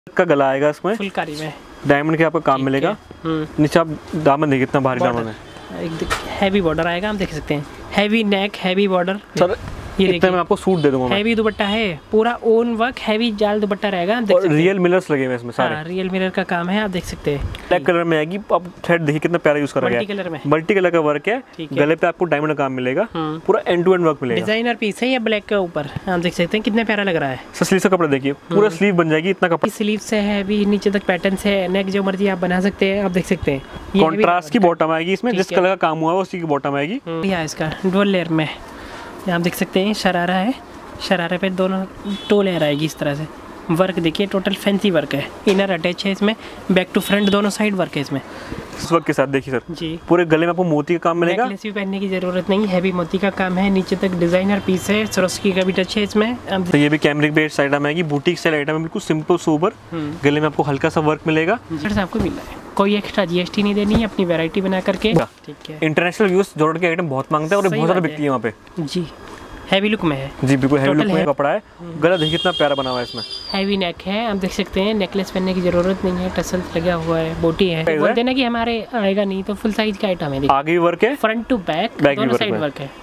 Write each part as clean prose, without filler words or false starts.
का गला आएगा इसमें फुलकारी में, डायमंड के आपका काम मिलेगा। नीचे आप दामन देखिए कितना भारी दामन है, एक हैवी बॉर्डर आएगा, आप देख सकते हैं, heavy neck, heavy border. Sir ये इतना मैं आपको सूट दे दूंगा। हैवी दुपट्टा है, पूरा ओन वर्क, हैवी जाल दुपट्टा रहेगा, आप देख और सकते हैं। रियल मिरर्स लगे हुए इसमें सारे। हाँ, रियल मिरर का काम है, आप देख सकते हैं। ब्लैक कलर में आएगी, आप थ्रेड देखिए कितना प्यारा यूज करा गया है, मल्टी कलर में, मल्टी कलर का वर्क है। गले पे आपको डायमंड का काम मिलेगा, पूरा एंड टू एंड वर्क मिलेगा। डिजाइनर पीस है ये ब्लैक के ऊपर, आप देख सकते हैं कितना प्यारा लग रहा है। सर स्लीव का कपड़ा देखिए, पूरा स्लीव बन जाएगी, इतना कपड़ा। स्लीव से है भी, नीचे तक पैटर्न है, नेक जो मर्जी आप बना सकते हैं, आप देख सकते हैं। कॉन्ट्रास्ट की बॉटम आएगी इसमें, जिस कलर का काम हुआ है उसी की बॉटम आएगी। यह इसका डबल लेयर में आप देख सकते हैं, शरारा है, शरारे पे दोनों टो लेयर आएगी इस तरह से। वर्क देखिए, टोटल फैंसी वर्क है, इनर अटैच है इसमें, बैक टू फ्रंट दोनों साइड वर्क है इसमें। इस वर्क के साथ देखिए सर जी, पूरे गले में आपको मोती का काम मिलेगा। नेकलेस भी पहनने की जरूरत नहीं, हैवी मोती का काम है, नीचे तक डिजाइनर पीस है, सरोस्की का भी टच है इसमें। तो ये भी कैमरिक बेस्ड आइटम आएगी, बुटीक स्टाइल आइटम है, बिल्कुल सिंपल सोबर। गले में आपको हल्का सा वर्क मिलेगा। सर आपको मिल रहा है, कोई एक्स्ट्रा जीएसटी नहीं देनी है, अपनी वैरायटी बना करके। ठीक है, इंटरनेशनल व्यूज जॉर्डन के आइटम बहुत मांगते हैं और बहुत ज़्यादा बिकती है वहाँ पे। जी, हैवी लुक में है जी, बिल्कुल हैवी लुक में कपड़ा है। गला देखिए कितना प्यारा बना हुआ है इसमें, हैवी नेक है, आप देख सकते हैं। नेकलेस पहनने की जरूरत नहीं है, टसल्स लगा हुआ है, बोटी है। बोलते ना कि हमारे आएगा नहीं, तो फुल साइज का आइटम है। आगे भी वर्क है, फ्रंट टू बैक दोनों साइड वर्क है।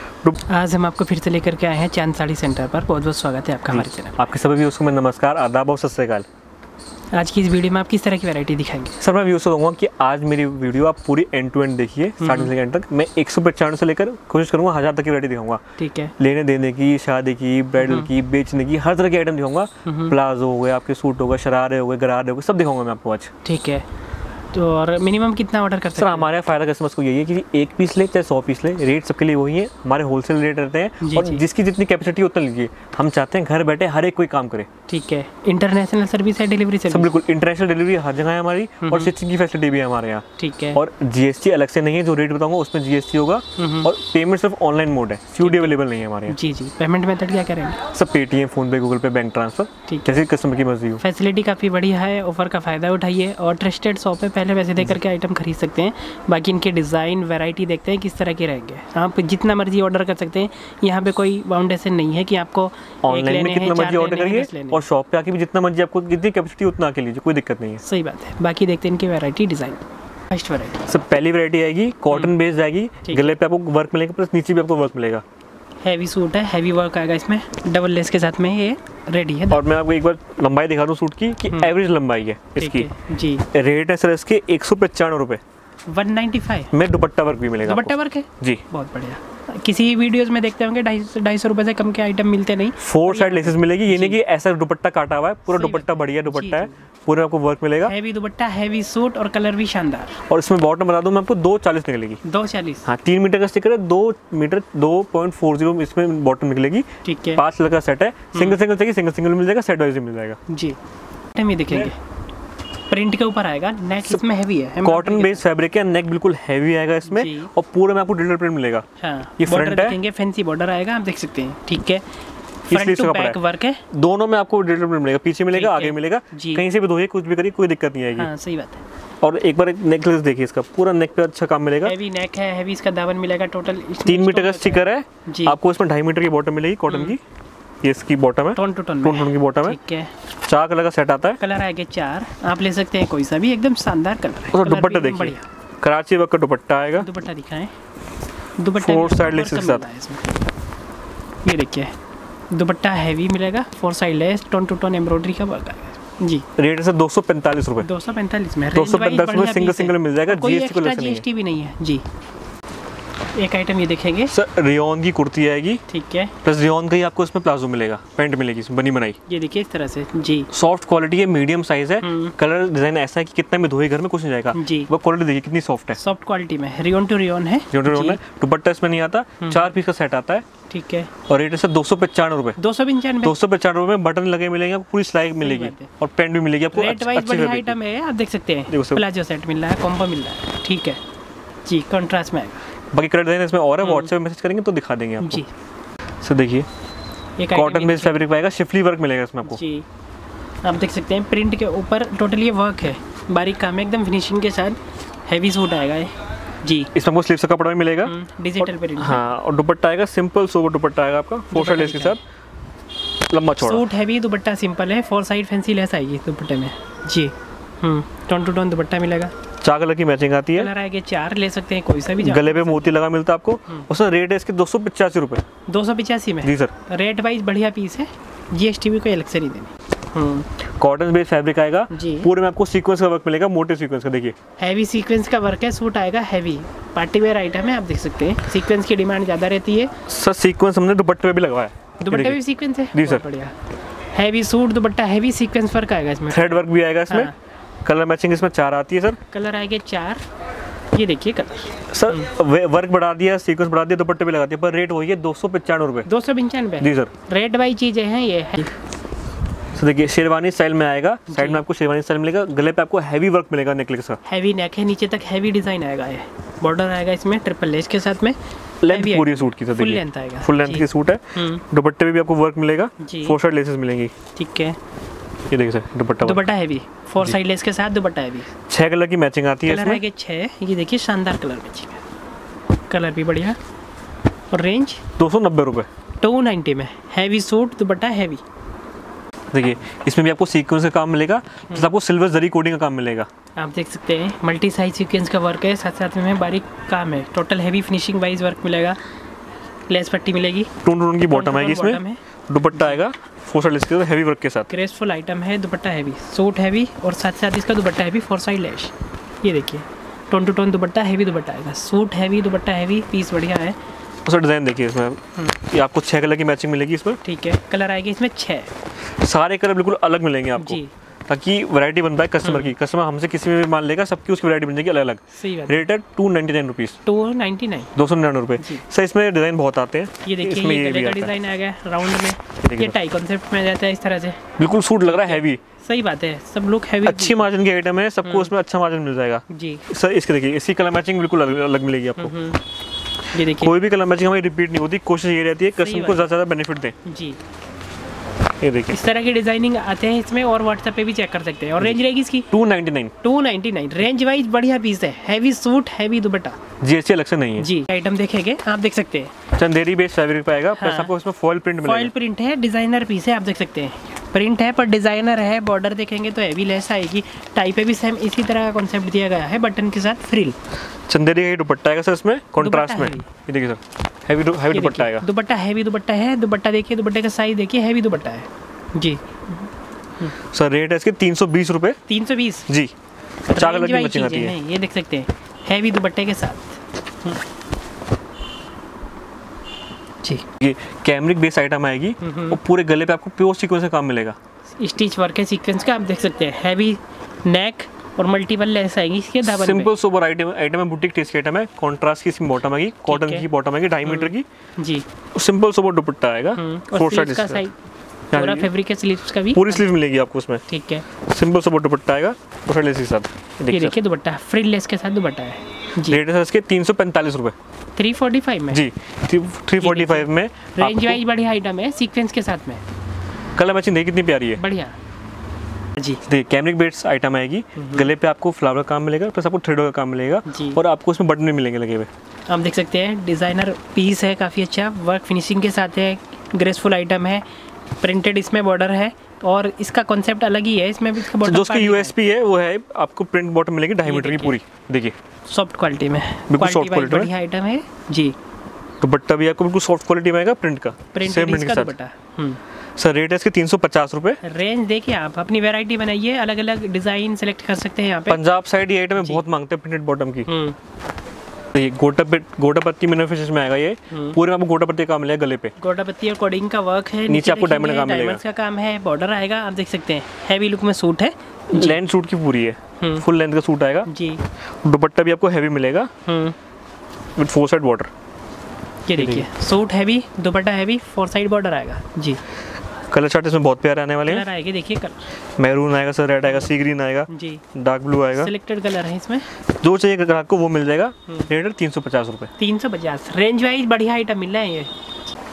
आज हम आपको फिर से लेकर के आए हैं चांद साड़ी सेंटर पर। बहुत बहुत स्वागत है आपका हमारे चैनल। आपके सभी व्यूअर्स को मैं नमस्कार, आदाब और सत श्री अकाल। आज की इस वीडियो में आप किस तरह की वैरायटी दिखाएंगे? सर मैं व्यूअर्स को कहूँगा कि आज मेरी वीडियो आप पूरी एंड टू एंड देखिए, स्टार्टिंग से एंड तक। मैं 195 से लेकर कोशिश करूँगा 1000 तक की वैरायटी दिखाऊंगा। ठीक है, लेने देने की, शादी की, ब्राइडल की, बेचने की, हर तरह के आइटम दिखाऊंगा। प्लाजो हो गए, आपके सूट हो गए, शरारे हो गए, गरारे हो गए, सब दिखाऊंगा मैं आपको आज। ठीक है, तो और मिनिमम कितना ऑर्डर कर सकते हैं? सर हमारे फायदा कस्टमर्स को यही है कि एक पीस ले चाहे 100 पीस ले, रेट सबके लिए वही है। हमारे होलसेल रेट रहते हैं और जिसकी जितनी कैपेसिटी उतना लीजिए। हम चाहते हैं घर बैठे हर एक कोई काम करे। ठीक है, इंटरनेशनल सर्विस है, डिलीवरी सर्विस? सब बिल्कुल, इंटरनेशनल डिलीवरी हर जगह है हमारी, और स्टिचिंग की फैसिलिटी भी है हमारे यहाँ। ठीक है, और जीएसटी अलग से नहीं है, जो रेट बताऊंगा उसमें जीएसटी होगा। और पेमेंट सिर्फ ऑनलाइन मोड है, सीओडी अवेलेबल नहीं है हमारे यहाँ। जी जी, पेमेंट मेथड क्या करेंगे? सब Paytm, PhonePe, Google Pay, bank transfer, जैसे कस्टमर की मर्जी हो। फैसिलिटी काफ़ी बढ़िया है, ऑफर का फ़ायदा उठाइए और ट्रस्टेड शॉप पे पहले पैसे दे करके आइटम खरीद सकते हैं। बाकी इनके डिज़ाइन वैरायटी देखते हैं किस तरह के रहेंगे। आप जितना मर्जी ऑर्डर कर सकते हैं, यहाँ पे कोई बाउंडेशन नहीं है कि आपको ऑनलाइन में कितना मर्जी ऑर्डर करिए और शॉप पे आके भी जितना मर्जी आपको जितनी कैपेसिटी उतना आके लीजिए, कोई दिक्कत नहीं है। सही बात है। बाकी देखते हैं इनकी वैरायटी, डिज़ाइन। फर्स्ट वैरायटी सब पहली वैरायटी आएगी, कॉटन बेस्ड आएगी, गले पे आपको वर्क मिलेगा, प्लस नीचे भी आपको वर्क मिलेगा। हैवी सूट है, हैवी वर्क आएगा इसमें, डबल लेस के साथ में ये रेडी है। और मैं आपको एक बार लंबाई दिखा दूँ सूट की कि एवरेज लंबाई है इसकी। जी, रेट है सर इसके 195 रुपये। 195 में दुपट्टा वर्क भी मिलेगा। दुपट्टा वर्क है जी, बहुत बढ़िया। किसी वीडियोस में देखते होंगे 250 रुपए से कम के आइटम मिलते नहीं। 4 साइड लेसेस मिलेगी, ये नहीं कि ऐसा दुपट्टा काटा हुआ है, पूरा दुपट्टा बढ़िया दुपट्टा है, पूरा आपको वर्क मिलेगा। हैवी दुपट्टा, हैवी सूट और कलर भी शानदार। और इसमें बॉटम बता दूं मैं आपको 240 निकलेगी। 240? हाँ, 3 मीटर का स्टिकर है, 2 मीटर 2.40 इसमें बॉटम निकलेगी। ठीक है, 5 कलर का सेट है, सिंगल सिंगल चाहिए सिंगल मिल जाएगा, सेट वाइज मिल जाएगा जी। हम ये देखेंगे प्रिंट के ऊपर आएगा, नेक इसमें हैवी है, कॉटन बेस्ड फैब्रिक है, नेक बिल्कुल हैवी आएगा इसमें, और पूरा में आपको डिजिटल प्रिंट मिलेगा। हाँ, ये फ्रंट है, फैंसी बॉर्डर आएगा, आप देख सकते हैं। ठीक है, फ्रंट टू बैक वर्क है, दोनों में आपको डिजिटल प्रिंट मिलेगा, पीछे मिलेगा, आगे मिलेगा, कहीं से भी धोइए, कुछ भी करिए, कोई दिक्कत नहीं आएगी। हाँ, सही बात है। और एक बार नेकलेस देखिए, इसका पूरा नेक पे अच्छा काम मिलेगा, हैवी नेक है, हैवी इसका दामन मिलेगा। टोटल 3 मीटर का स्टिकर है, आपको इसमें 2.5 मीटर की बॉटम मिलेगी कॉटन की। ये इसकी बॉटम है, टोन टू टोन की बॉटम है। ठीक है, 4 कलर का सेट आता है, कलर आएंगे 4, आप ले सकते हैं कोई सा भी, एकदम शानदार कलर है। और दुपट्टा देखिए, कराची वर्क का दुपट्टा आएगा। दुपट्टा दिखाएं, दुपट्टा 4 साइड लेस के साथ ये देखिए, दुपट्टा हैवी मिलेगा, 4 side lace, tone to tone embroidery का वर्क आएगा जी। रेट है 245 रुपए। 245 में 245 में सिंगल मिल जाएगा, जीएसटी भी नहीं है जी। एक आइटम ये देखेंगे सर, रियोन की कुर्ती आएगी। ठीक है, प्लस रियोन का ही आपको इसमें प्लाजो मिलेगा, पैंट मिलेगी इसमें बनी बनाई। ये देखिए इस तरह से जी, सॉफ्ट क्वालिटी है, मीडियम साइज है, कलर डिजाइन ऐसा है कि कितना भी धोए घर में कुछ नहीं जाएगा जी। वो क्वालिटी देखिए कितनी सॉफ्ट है, सॉफ्ट क्वालिटी में, रियोन टू रियोन है, दुपट्टा इसमें नहीं आता, 4 पीस का सेट आता है। ठीक है, और रेट है सर 295 रुपए। 295 रुपए में बटन लगे मिलेंगे, पूरी सिलाई मिलेगी और पैंट भी मिलेगी आपको। रेट वाइज बढ़िया आइटम है, आप देख सकते हैं। प्लाजो सेट मिल रहा है, कॉम्बो मिल रहा है। ठीक है जी, कंट्रास्ट में आएगा। बाकी कलर डिजाइन इसमें और है, व्हाट्सएप मैसेज करेंगे तो दिखा देंगे आपको जी। सर देखिए, कॉटन बेस्ड फैब्रिक पाएगा, शिफली वर्क मिलेगा इसमें आपको जी। आप देख सकते हैं प्रिंट के ऊपर टोटली ये वर्क है, बारीक काम है, एकदम फिनिशिंग के साथ। हैवी सूट आएगा ये जी, इसमें आपको स्लीव्स का कपड़ा भी मिलेगा, डिजिटल प्रिंट। हाँ, और दुपट्टा आएगा सिंपल सोबर दुपट्टा आएगा आपका, 4 साइड लेस के साथ। लंबा चौड़ा। सूट हैवी, दुपट्टा सिंपल है, 4 साइड फैंसी लेस आएगी दुपट्टे में जी। टोन टू टोन दुपट्टा मिलेगा। 4 कलर की मैचिंग आती है। कलर आएगा 4, ले सकते हैं कोई सा भी। गले पे मोती लगा मिलता है आपको। उसका रेट है इसके 285 रुपये। 285 में जी सर। रेट वाइज बढ़िया पीस है, GST भी कोई अलग से नहीं देनी। कॉटन बेस्ड फैब्रिक आएगा जी। पूरे में आपको सीक्वेंस का वर्क मिलेगा, मोटे सीक्वेंस का। देखिए हैवी सीक्वेंस का वर्क है, सूट आएगा हैवी, पार्टी वेयर आइटम है, आप देख सकते हैं। सीक्वेंस की डिमांड ज़्यादा रहती है। सर सीक्वेंस हमने दुपट्टे पे भी लगवाया है। दुपट्टे भी सीक्वेंस है जी सर। बढ़िया heavy suit, dupatta heavy, sequence work आएगा इसमें, थ्रेड वर्क भी आएगा इसमें। कलर मैचिंग इसमें 4 आती है सर। कलर आएंगे 4, ये देखिए कलर। सर वर्क बढ़ा दिया, सीक्वेंस बढ़ा दिया, दुपट्टे पे लगा दिया, पर रेट वही है 295 रुपये। 295 जी सर। रेट वाइज चीज़ें हैं ये है। तो देखिए शेरवानी स्टाइल में आएगा, साइड में आपको शेरवानी स्टाइल मिलेगा, गले पे आपको हैवी वर्क मिलेगा नेकलेस का। हैवी नेक है, नीचे तक हैवी डिजाइन आएगा, ये बॉर्डर आएगा इसमें ट्रिपल लेस के साथ में। लेंथ पूरी सूट की, फुल लेंथ आएगा, फुल लेंथ की सूट है। दुपट्टे पे भी आपको वर्क मिलेगा, 4 साइड लेसेस मिलेंगी। ठीक है, ये देखिए sir dupatta heavy, 4 side lace के साथ दुपट्टा हैवी। 6 कलर की मैचिंग आती है इसमें। 6, ये देखिए शानदार कलर मैचिंग है, कलर भी बढ़िया। और रेंज 290 रुपये। 290 में हैवी सूट, दुपट्टा हैवी। देखिए इसमें भी आपको सीक्वेंस का काम मिलेगा, प्लस आपको सिल्वर जरी कोडिंग का काम मिलेगा। आप देख सकते हैं मल्टी साइज सीक्वेंस का वर्क है, साथ साथ में बारीक काम है। Total heavy finishing wise work मिलेगा, लेस पट्टी मिलेगी, टोन की बॉटम आएगी इसमें, दुपट्टा आएगा 4 साइड लेस के हैवी वर्क के साथ। ग्रेसफुल आइटम है, दुपट्टा हैवी, सूट हैवी और साथ साथ इसका दुपट्टा हैवी, 4 साइड लेस। ये देखिए tone to tone dupatta heavy, dupatta आएगा, suit heavy, dupatta heavy, piece बढ़िया है। उसका डिज़ाइन देखिए इसमें, ये आपको 6 कलर की मैचिंग मिलेगी इसमें। ठीक है, कलर आएगी इसमें 6, सारे कलर बिल्कुल अलग मिलेंगे आपको जी, ताकि वैरायटी बन पाए कस्टमर की। कस्टमर हमसे किसी में भी मान लेगा, सबकी उसकी वैरायटी बन जाएगी अलग अलग। सही बात। रेट है 299 रुपीज़। 299 रुपये। सर इसमें डिज़ाइन बहुत आते हैं। ये देखिए इसमें ये भी का डिज़ाइन आ गया राउंड में, ये टाई कॉन्सेप्ट में जाता है इस तरह से। बिल्कुल सूट लग रहा है हैवी। सही बात है, सब लोग हैवी। अच्छी मार्जिन की आइटम है, सबको उसमें अच्छा मार्जिन मिल जाएगा जी। सर इसके देखिए इसी कलर मैचिंग बिल्कुल अलग मिलेगी आपको। ये देखिए कोई भी कलर मैचिंग हमारी रिपीट नहीं होती, कोशिश ये रहती है कस्टमर को ज़्यादा बेनिफिट दें जी। ये देखिए इस तरह की डिजाइनिंग आते हैं इसमें, और व्हाट्सएप पे भी चेक कर सकते हैं। और रेंज रहेगी इसकी 299। रेंज वाइज बढ़िया पीस है, heavy suit, heavy dupatta, GST अलग से नहीं है जी। आइटम देखेंगे आप देख सकते हैं, चंदेरी बेस्ड फैब्रिक पाएगा, प्लस हाँ। आपको इसमें फॉइल प्रिंट मिलेगा। फॉइल प्रिंट है, डिजाइनर पीस है, आप देख सकते हैं। प्रिंट है पर डिजाइनर है, बॉर्डर देखेंगे तो हैवी लेस आएगी। टाई पे भी सेम इसी तरह का कॉन्सेप्ट दिया गया है, बटन के साथ फ्रिल। चंदेरी का दुपट्टा आएगा सर इसमें कॉन्ट्रास्ट में। ये देखिए सर हैवी दुपट्टा आएगा, दुपट्टा हैवी दुपट्टा है। दुपट्टा देखिए, दुपट्टे का साइज देखिए, हैवी दुपट्टा है जी। सर रेट है इसके 320 रुपये। 320 जी। 4 कलर की मैचिंग आती है, ये देख सकते हैं हैवी दुपट्टे के साथ जी। ये कैमरिक बेस आइटम आएगी और पूरे गले पे आपको प्योर सीक्वेंस का काम मिलेगा। स्टिच वर्क है सीक्वेंस का, आप देख सकते हैं। हैवी नेक और मल्टीपल लेस आएगी इसके धाबन पे। सिंपल सोबर आइटम है, बुटीक टेस्ट की आइटम है। कॉन्ट्रास्ट की इसमें बॉटम आएगी, कॉटन की बॉटम आएगी 2.5 मीटर की जी। सिंपल सोबर दुपट्टा आएगा। और स्लीव्स का साइज पूरा फैब्रिक के स्लीव्स का भी पूरी स्लीव मिलेगी आपको उसमें। ठीक है, सिंपल सोबर दुपट्टा आएगा और लेस के साथ। ये देखिए दुपट्टा फ्रिल लेस के साथ दुपट्टा है जी। रेट है इसके 345 रुपये। 345 में जी। 345 में रेंज वाइज बढ़िया आइटम है, सीक्वेंस के साथ में। कलर मैचिंग देखिए कितनी प्यारी है, बढ़िया जी। देखिए कैमरिक बेड्स आइटम आएगी, गले पे आपको फ्लावर का काम मिलेगा, प्लस आपको थ्रेड का काम मिलेगा और आपको इसमें बटन भी मिलेंगे लगे हुए। आप देख सकते हैं डिज़ाइनर पीस है, काफ़ी अच्छा वर्क फिनिशिंग के साथ है, ग्रेसफुल आइटम है, प्रिंटेड इसमें बॉर्डर है और इसका कॉन्सेप्ट अलग ही है। इसमें भी इसका बॉर्डर जो उसकी USP है वो है आपको प्रिंट बॉटम मिलेगी 2.5 मीटर की पूरी। देखिए सॉफ्ट क्वालिटी में, बिल्कुल सॉफ्ट क्वालिटी में बढ़िया आइटम है जी। दुपट्टा भी आपको बिल्कुल सॉफ्ट क्वालिटी में आएगा, प्रिंट का सेम प्रिंट के साथ। दुपट्टा सर रेट है इसके 350 रुपये। रेंज देखिए आप अपनी वैरायटी बनाइए, अलग अलग डिजाइन सेलेक्ट कर सकते हैं यहाँ पे। पंजाब साइड ये आइटम में बहुत मांगते हैं प्रिंटेड बॉटम की। ये गोटा पत्ती मैन्युफैक्चरिंग में आएगा, ये पूरे में आपको गोटा पत्ती का काम मिलेगा गले पे। गोटा पत्ती और कोडिंग का वर्क है, नीचे आपको डायमंड का काम मिलेगा, डायमंड्स का काम है, बॉर्डर आएगा, आप देख सकते हैं। हैवी लुक में सूट है, लेंथ सूट की पूरी है, फुल लेंथ का सूट आएगा जी। दुपट्टा भी आपको हैवी मिलेगा विद 4 साइड बॉर्डर। ये देखिए suit heavy, dupatta heavy, 4 side border आएगा जी। कलर चार्ट इसमें बहुत प्यारे आने वाले हैं। कलर आएगा देखिए, कलर मैरून आएगा सर, रेड आएगा, सी ग्रीन आएगा जी, डार्क ब्लू आएगा। सिलेक्टेड कलर है इसमें, जो चाहिए ग्राहक को वो मिल जाएगा। रेट 350 रुपये। 350। रेंज वाइज बढ़िया आइटम मिल रहा है ये।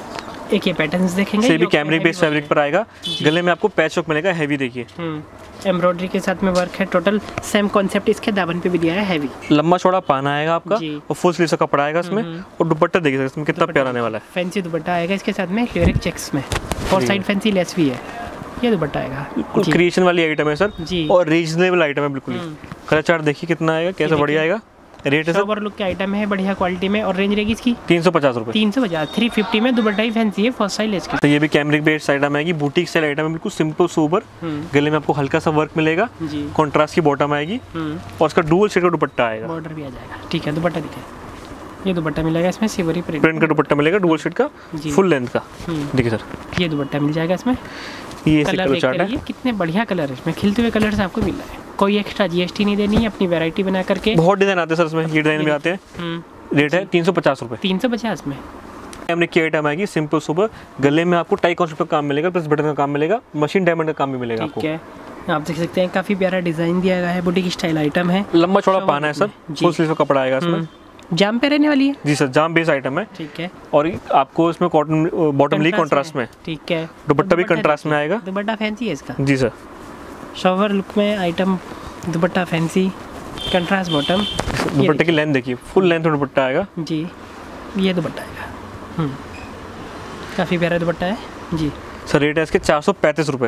एक ये पैटर्न्स देखेंगे, ये भी कैमरिक बेस्ड फैब्रिक पर आएगा। गले में आपको पैच वर्क मिलेगा हैवी, देखिए एम्ब्रॉयडरी के साथ में वर्क है। टोटल सेम कॉन्सेप्ट इसके दामन पे भी दिया है, हैवी लंबा चौड़ा पाना आएगा आपका और फुल स्लीव का कपड़ा आएगा इसमें। और दुपट्टा देखिए इसमें कितना प्यारा आने वाला है, फैंसी दुपट्टा आएगा इसके साथ में, लिरिक चेक्स में, और साइड फैंसी लेस भी है। ये दुपट्टा आएगा, क्रिएशन वाली आइटम है सर जी, और रीजनेबल आइटम है बिल्कुल। कलर चार्ट देखिए कितना आएगा, कैसा बढ़िया आएगा। रेट है सर ओवर लुक के आइटम है, बढ़िया क्वालिटी में, और रेंज रहेगी इसकी 350 रुपये। 350, 350 में दुपट्टा ही फैंसी है, फर्स्ट साइज इसकी। तो ये भी कैमरिक बेस्ड आइटम आएगी, बुटीक स्टाइल आइटम है, बिल्कुल सिंपल सोबर। गले में आपको हल्का सा वर्क मिलेगा, कॉन्ट्रास्ट की बॉटम आएगी और उसका डुअल शेड का दुपट्टा आएगा, बॉर्डर भी आ जाएगा। ठीक है, दुपट्टा दिखे, ये दुपट्टा मिलेगा इसमें, सिवरी प्रिंट का दुपट्टा मिलेगा डुअल शेड का, फुल लेंथ का। देखिए सर ये दुपट्टा मिल जाएगा इसमें। ये कलर चार्ट है, कितने बढ़िया कलर है इसमें, खिलते हुए कलर्स आपको मिल रहा है। कोई एक्स्ट्रा जीएसटी नहीं देनी है, अपनी वैरायटी बना करके। बहुत डिजाइन आते हैं सर इसमें, ये डिजाइन भी आते हैं। रेट है 350 रुपये। 350 में कैमरिक की आइटम आएगी, सिंपल सुपर। गले में आपको टाई कॉन्सेप्ट का काम मिलेगा, प्लस बटन का काम मिलेगा, मशीन डायमंड का काम भी मिलेगा आपको। ठीक है, आप देख सकते हैं काफी प्यारा डिजाइन दिया गया है, बुटीक स्टाइल आइटम है। लंबा चौड़ा पाना है सर, फुल स्लीव का कपड़ा आएगा इसमें। जाम पे रहने वाली है जी सर, जाम बेस आइटम है। ठीक है, और आपको इसमें कॉटन बॉटम ली कॉन्ट्रास्ट में। ठीक है, दुपट्टा भी कंट्रास्ट में आएगा। दुपट्टा फैंसी है इसका जी सर, शॉवर लुक में item, dupatta fancy, contrast bottom. दुपट्टे की लेंथ देखिए, फुल लेंथ में दुपट्टा आएगा जी। ये दुपट्टा आएगा, काफ़ी प्यारा दुपट्टा है जी। सर रेट है इसके 435 रुपये।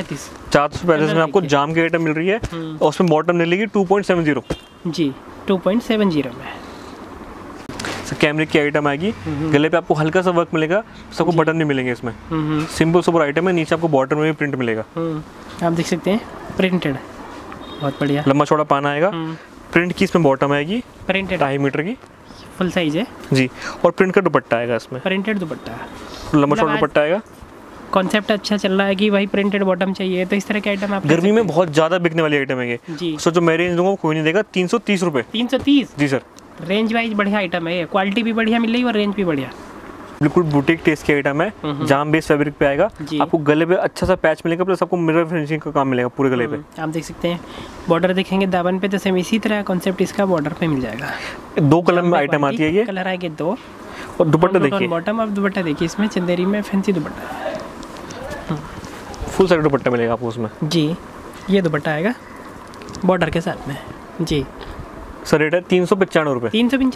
435 में आपको जाम की आइटम मिल रही है और उसमें बॉटम मिलेगी 2.70 जी, 2.70 में। कैमरिक की आइटम आएगी, गले पे आपको हल्का सा वर्क मिलेगा, सबको बटन भी मिलेंगे इसमें। सिंपल सुपर आइटम है, नीचे आपको बॉटम में भी प्रिंट मिलेगा। आप देख सकते हैं प्रिंटेड, बहुत बढ़िया। लंबा चौड़ा पाना आएगा, प्रिंट की इसमें बॉटम आएगी, प्रिंटेड 2.5 मीटर की, फुल साइज है जी। और प्रिंट का दुपट्टा आएगा इसमें, प्रिंटेड दुपट्टा, लंबा चौड़ा दुपट्टा आएगा। कॉन्सेप्ट अच्छा चल रहा है कि भाई प्रिंटेड बॉटम चाहिए, तो इस तरह के आइटम आप गर्मी में बहुत ज़्यादा बिकने वाली आइटम है ये जी। सो जो मैं रेंज दूंगा कोई नहीं देगा, 330 रुपये। 330 जी सर, रेंज वाइज बढ़िया आइटम है, क्वालिटी भी बढ़िया मिल रही है और रेंज भी बढ़िया, बिल्कुल बुटीक टेस्ट की आइटम है। जाम बेस फैब्रिक पे आएगा, आपको गले पे अच्छा सा पैच मिलेगा, प्लस आपको मिरर फिनिशिंग का काम मिलेगा पूरे गले पे। आप देख सकते हैं बॉर्डर देखेंगे दामन पे, तो सेम इसी तरह कॉन्सेप्ट इसका बॉर्डर पे मिल जाएगा। 2 कलर में आइटम आती है, ये कलर आएंगे 2। और दुपट्टा देखिए, बॉटम और दुपट्टा देखिए इसमें चंदेरी में fancy dupatta, full side dupatta मिलेगा आपको उसमें जी। ये दुपट्टा आएगा बॉर्डर के साथ में जी। सर रेट है 395 रुपये।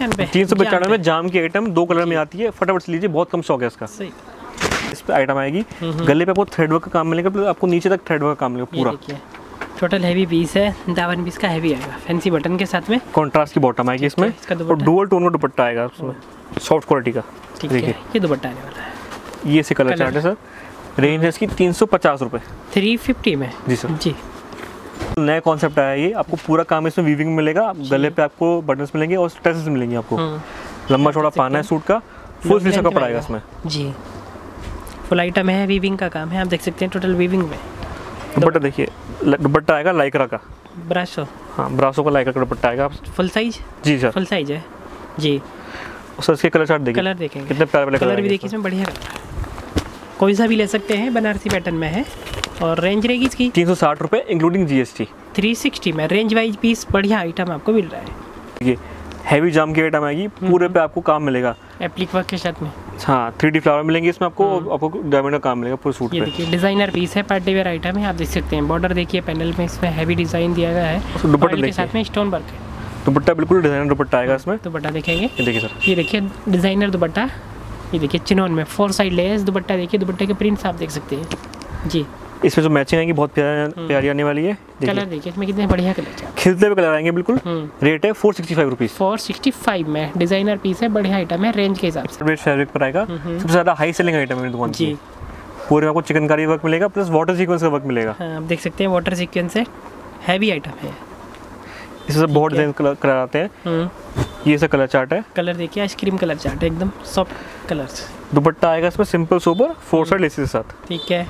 395 में जाम की आइटम 2 कलर में आती है, फटाफट से लीजिए, बहुत कम स्टॉक है इसका। सही। इस पे आइटम आएगी, गले पे आपको थ्रेड वर्क का काम मिलेगा, प्लस आपको नीचे तक थ्रेड वर्क का काम मिलेगा पूरा। टोटल हैवी पीस है, दामन भी इसका हैवी आएगा, फैंसी बटन के साथ में, कॉन्ट्रास्ट की बॉटम आएगी इसमें, और डुअल टोन का दुपट्टा आएगा उसमें, सॉफ्ट क्वालिटी का। ठीक है, ये दुपट्टा आने वाला है। ये से कलर चार्ट है सर, रेंज है इसकी 350 रुपये। 350 में जी सर जी। नया कॉन्सेप्ट आया ये, आपको पूरा काम इसमें वीविंग मिलेगा, गले पे आपको बटन्स मिलेंगे और स्ट्रेसेस मिलेंगी आपको। लंबा चौड़ा पाना है सूट का, फुल स्लीव का कपड़ा आएगा इसमें जी। फुल आइटम है, वीविंग का काम है, आप देख सकते हैं टोटल वीविंग में। दुपट्टा देखिए, दुपट्टा आएगा लाइक्रा का, ब्रासो, हाँ ब्रासो का लाइक्रा का दुपट्टा आएगा। फुल साइज जी सर, फुल साइज है जी। सर इसके कलर चार्ट देखिए, कलर देखेंगे, कितने प्यारे कलर भी देखिए इसमें, बढ़िया कोई सा भी ले सकते हैं, बनारसी पैटर्न में है। और रेंज रहेगी इसकी 360 रुपये इंक्लूडिंग जीएसटी। 360 में रेंज वाइज पीस बढ़िया आइटम आपको मिल रहा है। ये हैवी जाम की आइटम आएगी, पूरे पे आपको काम मिलेगा, एप्लिक वर्क के साथ में। हाँ 3D फ्लावर मिलेंगे इसमें आपको, आपको डायमंड का काम मिलेगा पूरे सूट ये पे। देखिए डिजाइनर पीस है, पार्टी वेयर आइटम है, आप देख सकते हैं। बॉर्डर देखिए पैनल में, इसमें हैवी डिजाइन दिया गया है, दुपट्टा के साथ में स्टोन वर्क है। दुपट्टा बिल्कुल डिजाइनर दुपट्टा आएगा इसमें। दुपट्टा देखेंगे, ये देखिए सर, ये देखिए डिजाइनर दुपट्टा, ये देखिए चिनोन में 4 साइड लेस दुपट्टा, देखिए दुपट्टे के प्रिंट्स आप देख सकते हैं जी। इसमें जो मैचिंग आएगी बहुत प्यारी आने वाली है। कलर देखिए इसमें कितने बढ़िया कलर, खिलते हुए कलर आएंगे बिल्कुल। रेट है 465 रुपीज़। 465 में डिजाइनर पीस है, बढ़िया आइटम है रेंज के हिसाब से। फैब्रिक पर आएगा, सबसे ज़्यादा हाई सेलिंग आइटम है दुकान की। पूरे में आपको चिकनकारी वर्क मिलेगा, प्लस वाटर सीक्वेंस का वर्क मिलेगा। आप देख सकते हैं वाटर सीक्वेंस है, हैवी आइटम है। इससे बहुत डिजाइन कलर आते हैं। ये सब कलर चार्ट है, कलर देखिए आइसक्रीम कलर चार्ट है, एकदम सॉफ्ट कलर्स। दुपट्टा आएगा इसमें सिंपल सोबर 4 साइड लेसेस के साथ। ठीक है,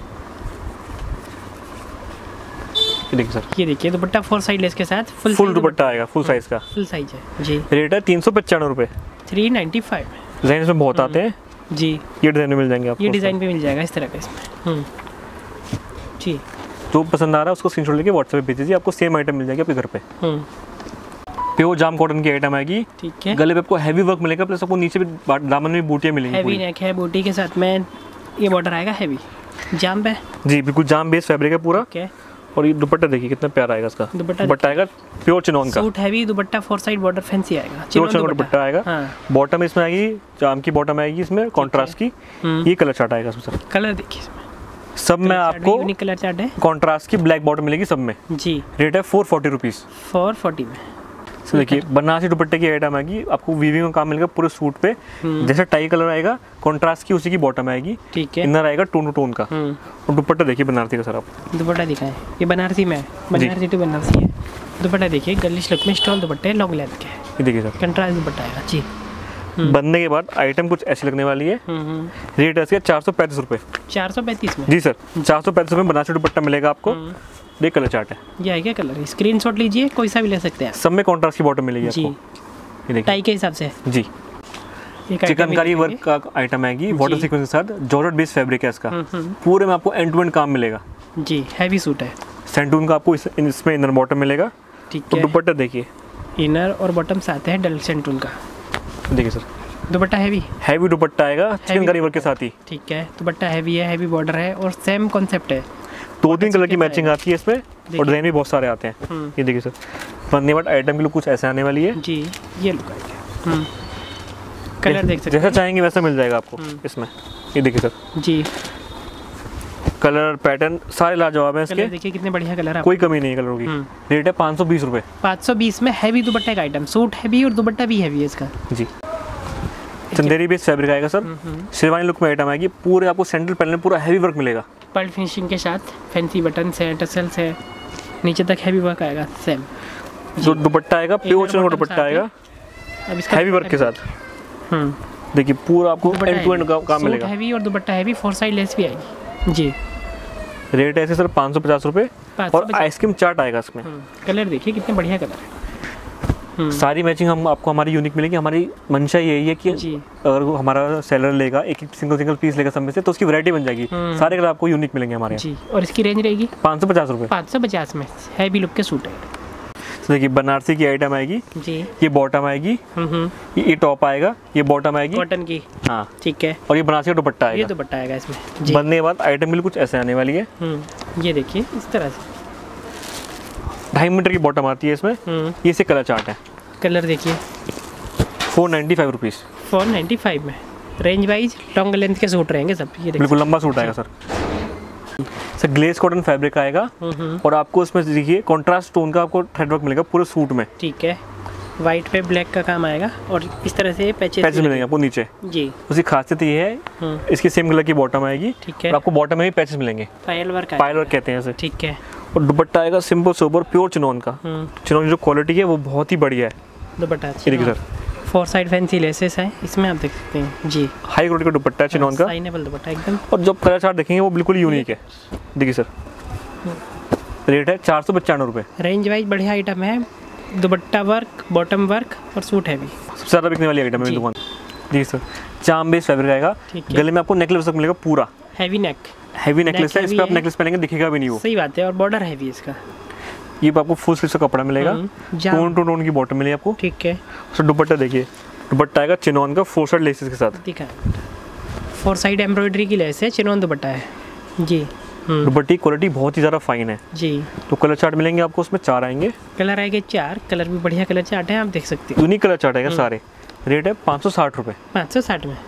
देखिए सर, ये देखिए दुपट्टा 4 साइड लेस के साथ, फुल दुपट्टा आएगा, फुल साइज का, फुल साइज है जी। रेट है 395 रुपये। 395 डिजाइन इसमें बहुत आते हैं जी। ये डिजाइन में मिल जाएंगे आपको, ये डिजाइन भी मिल जाएगा इस तरह का इसमें जी। जो पसंद आ रहा है उसको स्क्रीनशॉट लेके व्हाट्सएप पे भेज दीजिए, आपको सेम आइटम मिल जाएगी आपके घर पे। प्योर जाम कॉटन की आइटम आएगी। ठीक है, गले पे आपको हैवी वर्क मिलेगा, प्लस आपको नीचे भी दामन में बूटियां मिलेंगी। हैवी नेक है, बूटी के साथ में ये बॉर्डर आएगा हैवी जाम पे। जी बिल्कुल जाम बेस फैब्रिक है पूरा। ओके। और ये दुपट्टा देखिए कितना प्यारा आएगा इसका। दुपट्टा आएगा प्योर चिनॉन का। Suit heavy dupatta 4 side border fancy आएगा। प्योर चिनॉन का दुपट्टा आएगा। बॉटम इसमें आएगी जाम की बॉटम आएगी इसमें कॉन्ट्रास्ट की। ये कलर चार्ट आएगा इसमें। कलर देखिए इसमें सब में आपको यूनिक कलर चार्ट है। कॉन्ट्रास्ट की ब्लैक बॉटम मिलेगी सब में जी। रेट है 440 रुपीज़। 440 में। तो देखिए बनारसी दुपट्टे की आइटम आएगी आपको वीविंग का काम मिलेगा पूरे सूट पे। जैसे टाई कलर आएगा कॉन्ट्रास्ट की उसी की बॉटम आएगी। ठीक है। इनर आएगा टोन टू टोन का। और दुपट्टा देखिए बनारसी का सर आप दुपट्टा दिखाएं ये बनारसी में है। बनारसी टू बनारसी है। दुपट्टा देखिए गर्लिश लुक में स्टॉल दुपट्टे लॉन्ग लेंथ के। ये देखिए सर कंट्रास्ट दुपट्टा आएगा जी। बनने के बाद आइटम कुछ ऐसी लगने वाली है। रेट है इसका 435 रुपये। 435 में। जी सर 435 रुपये बनारसी दुपट्टा मिलेगा आपको। ये कलर चार्ट है। ये है क्या कलर स्क्रीनशॉट लीजिए कोई सा भी ले सकते हैं सब में कॉन्ट्रास्ट की बॉटम मिलेगी जी। आपको। ये टाई के हिसाब से जी। चिकनकारी वर्क का आइटम आएगी वाटर सीक्वेंस के साथ जॉर्जेट बेस फैब्रिक है इसका। पूरे में आपको एंड टू एंड काम मिलेगा जी। हैवी सूट है। सेंटून का आपको इसमें इनर बॉटम मिलेगा। ठीक है। दुपट्टा देखिए इनर और बॉटम साथ है डल सेंटून का। देखिए सर दुपट्टा हैवी दुपट्टा आएगा चिकनकारी वर्क के साथ ही। ठीक है। दुपट्टा हैवी है हैवी बॉर्डर है और सेम कॉन्सेप्ट है। 2-3 कलर की मैचिंग आती है इसमें और डिजाइन भी बहुत सारे आते हैं। ये देखिए सर बनने के बाद आइटम की लुक कुछ ऐसे आने वाली है जी। ये लुक आएगा। कलर देख सकते हैं जैसा चाहेंगे वैसा मिल जाएगा आपको इसमें। ये देखिए सर जी। कलर पैटर्न सारे लाजवाब हैं इसके। देखिए कितने बढ़िया कलर है कोई कमी नहीं है कलरों की। रेट है 520 रुपये। 520 में हैवी दुपट्टे का आइटम सूट हैवी और दुपट्टा भी हैवी है इसका जी। चंदेरी बेस फैब्रिक आएगा सर। शेरवानी लुक में आइटम आएगी पूरे आपको सेंट्रल पैनल में पूरा हैवी वर्क मिलेगा। पर्ल फिनिशिंग के साथ फैंसी बटन है टसल्स है नीचे तक हैवी वर्क आएगा सेम। जो दुपट्टा आएगा प्योर चिनॉन का दुपट्टा आएगा हैवी वर्क के साथ। देखिए पूरा आपको एंड टू एंड काम मिलेगा। हैवी और दुपट्टा हैवी 4 साइड लेस भी आएगी जी। रेट ऐसे सर 550 रुपये। और आइसक्रीम चार्ट आएगा इसमें। कलर देखिए कितने बढ़िया कलर है। सारी मैचिंग हम आपको हमारी यूनिक मिलेगी। हमारी मंशा यही है कि अगर हमारा सेलर लेगा एक सिंगल पीस लेगा सब में से तो उसकी वैरायटी बन जाएगी। सारे कलर आपको यूनिक मिलेंगे हमारे जी। और इसकी रेंज रहेगी 550 रुपये। 550 में हैवी लुक के सूट है। तो देखिए बनारसी की आइटम आएगी जी। ये बॉटम आएगी। ये टॉप आएगा ये बॉटम आएगी कॉटन की। हाँ ठीक है। और ये बनारसी का दुपट्टा आएगा। ये दुपट्टा आएगा इसमें। बनने के बाद आइटम बिल्कुल कुछ ऐसे आने वाली है। ये देखिए इस तरह से 2.5 मीटर की बॉटम आती है इसमें। ये से कलर चार्ट है। कलर देखिए 495 रुपीज़। 495 में रेंज वाइज लॉन्ग लेंथ के सूट रहेंगे सब। ये बिल्कुल लंबा सूट आएगा sir. Sir glace cotton fabric आएगा और आपको इसमें देखिए कॉन्ट्रास्ट टोन का आपको थ्रेड वर्क मिलेगा पूरे सूट में। ठीक है। वाइट पे ब्लैक का काम आएगा और इस तरह से पैचेस मिलेंगे आपको नीचे जी। उसकी खासियत ये है इसकी सेम कलर की बॉटम आएगी। ठीक है। और आपको बॉटम में भी पैचेस मिलेंगे। पायल वर्क कहते हैं इसे। ठीक है। और दुपट्टा आएगा सिंपल सोबर प्योर चिनॉन का। चिनॉन की जो क्वालिटी है वो बहुत ही बढ़िया है। दुपट्टा देखिए सर 4 साइड फैंसी लेसेस हैं इसमें आप देख सकते हैं जी। हाई क्वालिटी का दुपट्टा है चिनॉन का। साइनेबल दुपट्टा एकदम। और जो कलर चार्ट देखेंगे वो बिल्कुल यूनिक है। देखिए सर रेट है 495 रुपये। रेंज वाइज बढ़िया आइटम है। दुपट्टा वर्क बॉटम वर्क और सूट हैवी सबसे ज़्यादा बिकने वाली आइटम है मेरी दुकान। जी सर जाम बेस फैब्रिक आएगा। गले में आपको नेकलेस मिलेगा पूरा हैवी नेकलेस है। इस पर आप नेकलेस पहनेंगे दिखेगा भी नहीं वो। सही बात है। और बॉर्डर हैवी इसका। ये आपको फुल स्लीव का कपड़ा मिलेगा। टोन टू टोन की बॉटम मिलेगी आपको। ठीक है। सर दुपट्टा देखिए दुपट्टा आएगा चिनॉन का 4 साइड लेसेस के साथ। दिखा 4 साइड एम्ब्रॉयडरी की लेस है चिनॉन दुपट्टा है जी। दुपट्टे की क्वालिटी बहुत ही ज़्यादा फाइन है जी। तो कलर चार्ट मिलेंगे आपको उसमें 4 आएंगे। कलर आएंगे 4 कलर भी बढ़िया कलर चार्ट है आप देख सकते हैं। यूनिक कलर चार्ट आएगा सारे। रेट है 560 रुपये। 560 में।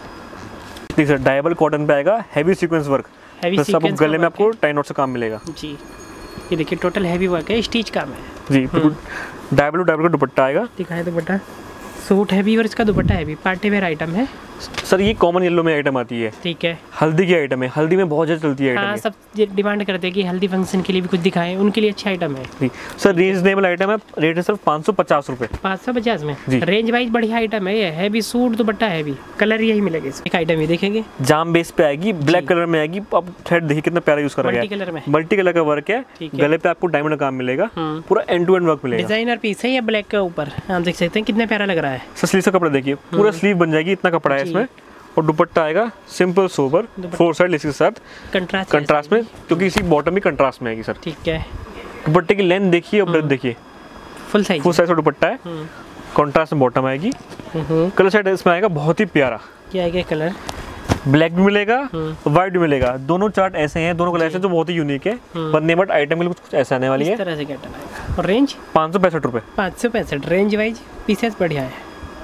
ठीक सर डायबल कॉटन पे आएगा हैवी सीक्वेंस वर्क। सब गले में आपको टाई नॉट से काम मिलेगा जी। ये देखिए टोटल हैवी वर्क है स्टिच काम है जी। डायबल का दुपट्टा आएगा। दिखाए दुपट्टा सूट हैवी और इसका dupatta heavy party wear item है सर। ये कॉमन येलो में आइटम आती है। ठीक है। हल्दी की आइटम है। हल्दी में बहुत ज़्यादा चलती है आइटम। हाँ सब डिमांड करते हैं कि हल्दी फंक्शन के लिए भी कुछ दिखाएं उनके लिए अच्छा आइटम है जी। सर रीजनेबल आइटम है। रेट है सिर्फ 550 रुपये। 550 में रेंज वाइज बढ़िया आइटम है। ये heavy suit dupatta heavy colour यही मिलेगा। एक आइटम ये देखेंगे जाम बेस पे आएगी ब्लैक कलर में आएगी। अब थ्रेड देखिए कितना प्यारा यूज करा गया है। मल्टी कलर का वर्क है। गले पे आपको डायमंड का काम मिलेगा। पूरा एंड टू एंड वर्क मिलेगा। डिजाइनर पीस है ये ब्लैक के ऊपर आप देख सकते हैं कितना प्यारा लग रहा है। सर स्लीव का कपड़ा देखिए पूरा स्लीव बन जाएगी इतना कपड़ा है इसमें। और दुपट्टा आएगा सिंपल सोबर 4 साइड लेस के साथ कंट्रास्ट में क्योंकि इसी बॉटम भी कंट्रास्ट में आएगी सर। ठीक है। दुपट्टे की लेंथ देखिए और ब्रेथ देखिए फुल साइज का दुपट्टा है। कंट्रास्ट में बॉटम आएगी। कलर सेट इसमें आएगा बहुत ही प्यारा। क्या आएगा कलर ब्लैक भी मिलेगा, व्हाइट भी मिलेगा। दोनों चार्ट ऐसे हैं, दोनों कलर ऐसे जो बहुत ही यूनिक है बनने, बट आइटम के लिए कुछ ऐसा आने वाली है। इस तरह से पैटर्न आएगा। और रेंज 565 रुपये। 565 रेंज वाइज, पीसेस बढ़िया है।